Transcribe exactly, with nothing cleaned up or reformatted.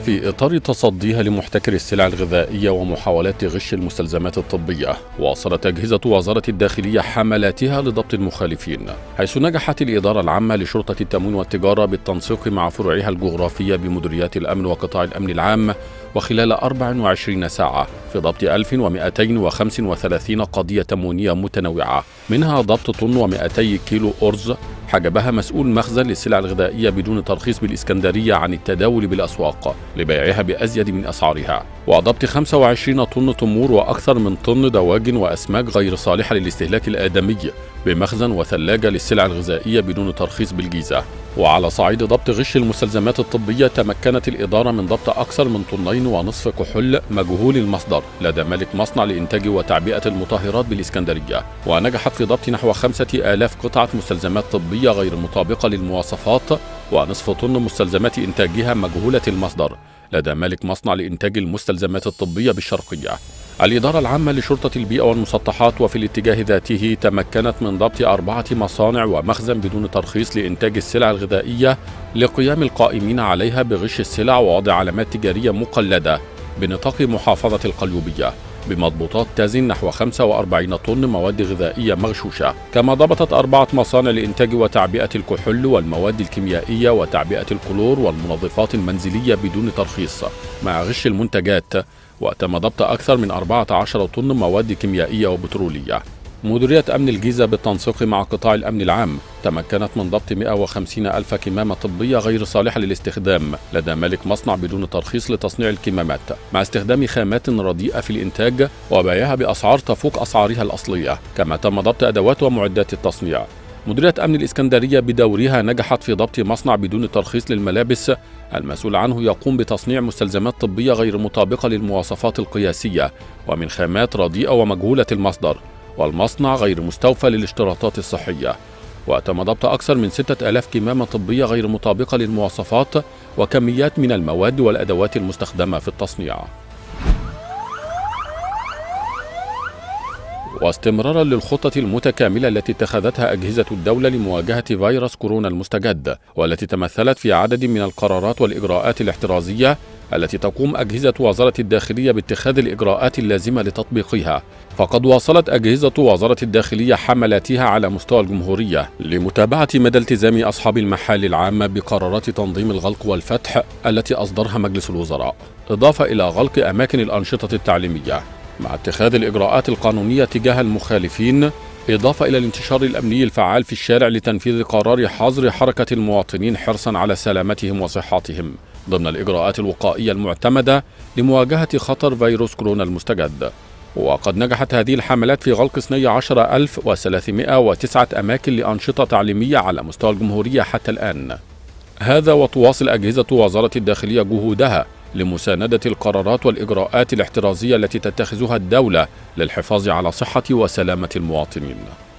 في إطار تصديها لمحتكر السلع الغذائية ومحاولات غش المستلزمات الطبية، واصلت أجهزة وزارة الداخلية حملاتها لضبط المخالفين، حيث نجحت الإدارة العامة لشرطة التموين والتجارة بالتنسيق مع فروعها الجغرافية بمديريات الأمن وقطاع الأمن العام، وخلال أربع وعشرين ساعة في ضبط ألف ومئتين وخمسة وثلاثين قضية تموينية متنوعة، منها ضبط طن ومئتي كيلو أرز حجبها مسؤول مخزن للسلع الغذائية بدون ترخيص بالإسكندرية عن التداول بالأسواق لبيعها بأزيد من أسعارها، وضبط خمسة وعشرين طن تمور وأكثر من طن دواجن وأسماك غير صالحة للاستهلاك الآدمي بمخزن وثلاجة للسلع الغذائية بدون ترخيص بالجيزة. وعلى صعيد ضبط غش المستلزمات الطبية، تمكنت الإدارة من ضبط أكثر من طنين ونصف كحول مجهول المصدر لدى مالك مصنع لإنتاج وتعبئة المطهرات بالإسكندرية، ونجحت في ضبط نحو خمسة آلاف قطعة مستلزمات طبية غير مطابقة للمواصفات ونصف طن مستلزمات إنتاجها مجهولة المصدر لدى مالك مصنع لإنتاج المستلزمات الطبية بالشرقية. الإدارة العامة لشرطة البيئة والمسطحات وفي الاتجاه ذاته تمكنت من ضبط أربعة مصانع ومخزن بدون ترخيص لإنتاج السلع الغذائية لقيام القائمين عليها بغش السلع ووضع علامات تجارية مقلدة بنطاق محافظة القليوبية بمضبوطات تزن نحو خمسة وأربعين طن مواد غذائية مغشوشة. كما ضبطت أربعة مصانع لإنتاج وتعبئة الكحول والمواد الكيميائية وتعبئة الكلور والمنظفات المنزلية بدون ترخيص مع غش المنتجات، وتم ضبط أكثر من أربعة عشر طن مواد كيميائية وبترولية. مديرية أمن الجيزة بالتنسيق مع قطاع الأمن العام تمكنت من ضبط مئة وخمسين ألف كمامة طبية غير صالحة للاستخدام لدى مالك مصنع بدون ترخيص لتصنيع الكمامات، مع استخدام خامات رديئة في الإنتاج وبيعها بأسعار تفوق أسعارها الأصلية. كما تم ضبط أدوات ومعدات التصنيع. مديرية أمن الإسكندرية بدورها نجحت في ضبط مصنع بدون ترخيص للملابس المسؤول عنه يقوم بتصنيع مستلزمات طبية غير مطابقة للمواصفات القياسية ومن خامات رديئة ومجهولة المصدر، والمصنع غير مستوفى للاشتراطات الصحية. وتم ضبط أكثر من ستة آلاف كمامة طبية غير مطابقة للمواصفات وكميات من المواد والأدوات المستخدمة في التصنيع. واستمرارا للخطة المتكاملة التي اتخذتها أجهزة الدولة لمواجهة فيروس كورونا المستجد، والتي تمثلت في عدد من القرارات والإجراءات الاحترازية التي تقوم أجهزة وزارة الداخلية باتخاذ الإجراءات اللازمة لتطبيقها، فقد واصلت أجهزة وزارة الداخلية حملاتها على مستوى الجمهورية لمتابعة مدى التزام أصحاب المحال العامة بقرارات تنظيم الغلق والفتح التي أصدرها مجلس الوزراء، إضافة إلى غلق أماكن الأنشطة التعليمية مع اتخاذ الإجراءات القانونية تجاه المخالفين، إضافة إلى الانتشار الأمني الفعال في الشارع لتنفيذ قرار حظر حركة المواطنين حرصا على سلامتهم وصحتهم ضمن الإجراءات الوقائية المعتمدة لمواجهة خطر فيروس كورونا المستجد. وقد نجحت هذه الحملات في غلق اثني عشر ألف وثلاثمئة وتسعة أماكن لأنشطة تعليمية على مستوى الجمهورية حتى الآن. هذا وتواصل أجهزة وزارة الداخلية جهودها لمساندة القرارات والإجراءات الاحترازية التي تتخذها الدولة للحفاظ على صحة وسلامة المواطنين.